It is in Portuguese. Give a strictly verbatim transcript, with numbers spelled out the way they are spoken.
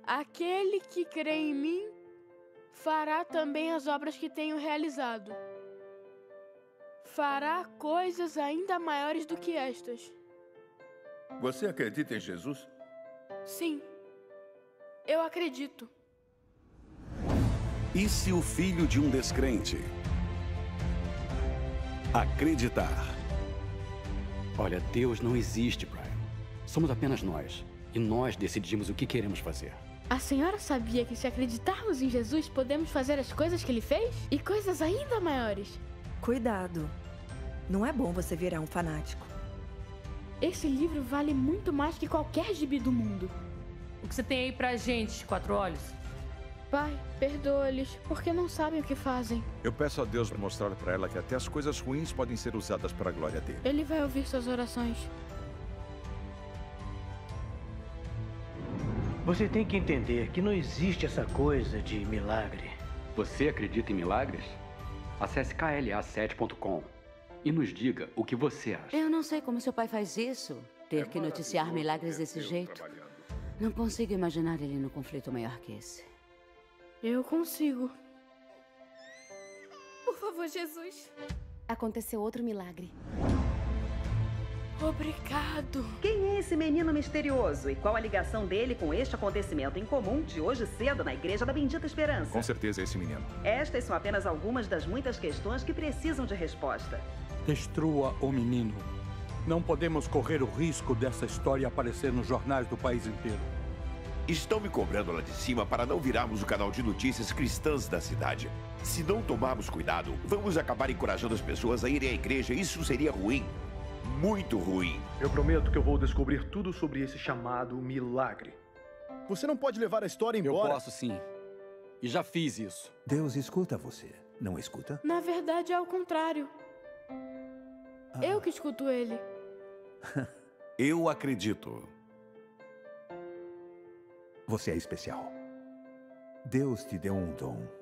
Aquele que crê em mim fará também as obras que tenho realizado. Fará coisas ainda maiores do que estas. Você acredita em Jesus? Sim, eu acredito. E se o filho de um descrente acreditar? Olha, Deus não existe, Brian. Somos apenas nós. E nós decidimos o que queremos fazer. A senhora sabia que se acreditarmos em Jesus, podemos fazer as coisas que ele fez? E coisas ainda maiores. Cuidado. Não é bom você virar um fanático. Esse livro vale muito mais que qualquer gibi do mundo. O que você tem aí pra gente, Quatro Olhos? Pai, perdoa-lhes, porque não sabem o que fazem. Eu peço a Deus mostrar pra ela que até as coisas ruins podem ser usadas para a glória dele. Ele vai ouvir suas orações. Você tem que entender que não existe essa coisa de milagre. Você acredita em milagres? Acesse K L A sete ponto com e nos diga o que você acha. Eu não sei como seu pai faz isso. Ter que noticiar milagres desse jeito. Não consigo imaginar ele num conflito maior que esse. Eu consigo. Por favor, Jesus. Aconteceu outro milagre. Obrigado. Quem é esse menino misterioso e qual a ligação dele com este acontecimento incomum de hoje cedo na Igreja da Bendita Esperança? Com certeza é esse menino. Estas são apenas algumas das muitas questões que precisam de resposta. Destrua o menino. Não podemos correr o risco dessa história aparecer nos jornais do país inteiro. Estão me cobrando lá de cima para não virarmos o canal de notícias cristãs da cidade. Se não tomarmos cuidado, vamos acabar encorajando as pessoas a irem à igreja. Isso seria ruim. Muito ruim. Eu prometo que eu vou descobrir tudo sobre esse chamado milagre. Você não pode levar a história embora. Eu posso sim. E já fiz isso. Deus escuta você, não escuta? Na verdade é o contrário. Ah. Eu que escuto ele. Eu acredito. Você é especial. Deus te deu um dom.